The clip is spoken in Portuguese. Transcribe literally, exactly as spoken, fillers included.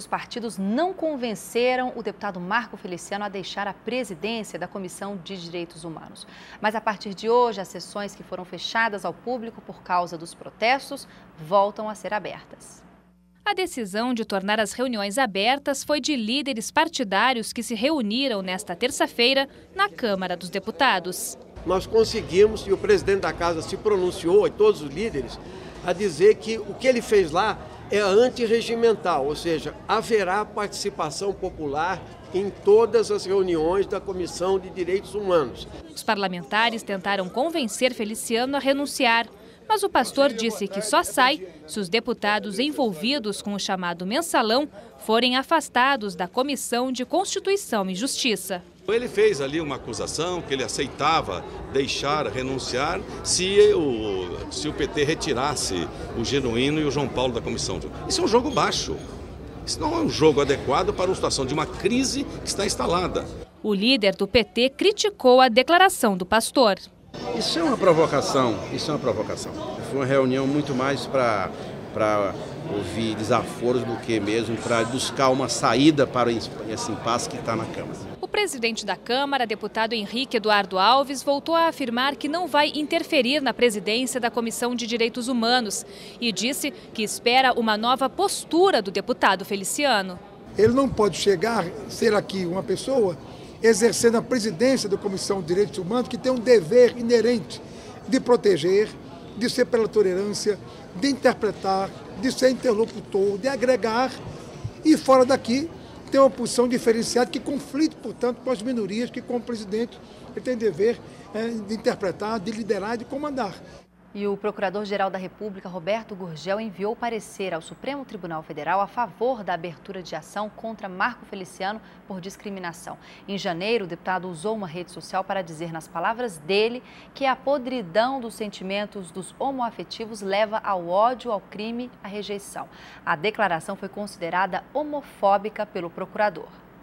os partidos não convenceram o deputado Marco Feliciano a deixar a presidência da Comissão de Direitos Humanos. Mas a partir de hoje, as sessões que foram fechadas ao público por causa dos protestos voltam a ser abertas. A decisão de tornar as reuniões abertas foi de líderes partidários que se reuniram nesta terça-feira na Câmara dos Deputados. Nós conseguimos, e o presidente da casa se pronunciou, e todos os líderes, a dizer que o que ele fez lá é antirregimental, ou seja, haverá participação popular em todas as reuniões da Comissão de Direitos Humanos. Os parlamentares tentaram convencer Feliciano a renunciar, mas o pastor disse que só sai se os deputados envolvidos com o chamado mensalão forem afastados da Comissão de Constituição e Justiça. Ele fez ali uma acusação que ele aceitava deixar, renunciar, se o, se o P T retirasse o Genuíno e o João Paulo da comissão. Isso é um jogo baixo. Isso não é um jogo adequado para uma situação de uma crise que está instalada. O líder do P T criticou a declaração do pastor. Isso é uma provocação, isso é uma provocação. Foi uma reunião muito mais para para ouvir desaforos do que mesmo para buscar uma saída para esse impasse que está na Câmara. O presidente da Câmara, deputado Henrique Eduardo Alves, voltou a afirmar que não vai interferir na presidência da Comissão de Direitos Humanos e disse que espera uma nova postura do deputado Feliciano. Ele não pode chegar, ser aqui uma pessoa exercendo a presidência da Comissão de Direitos Humanos, que tem um dever inerente de proteger, de ser pela tolerância, de interpretar, de ser interlocutor, de agregar, e fora daqui tem uma posição diferenciada que conflita, portanto, com as minorias que, como presidente, ele tem dever é, de interpretar, de liderar e de comandar. E o Procurador-Geral da República, Roberto Gurgel, enviou parecer ao Supremo Tribunal Federal a favor da abertura de ação contra Marco Feliciano por discriminação. Em janeiro, o deputado usou uma rede social para dizer, nas palavras dele, que a podridão dos sentimentos dos homoafetivos leva ao ódio, ao crime, à rejeição. A declaração foi considerada homofóbica pelo procurador.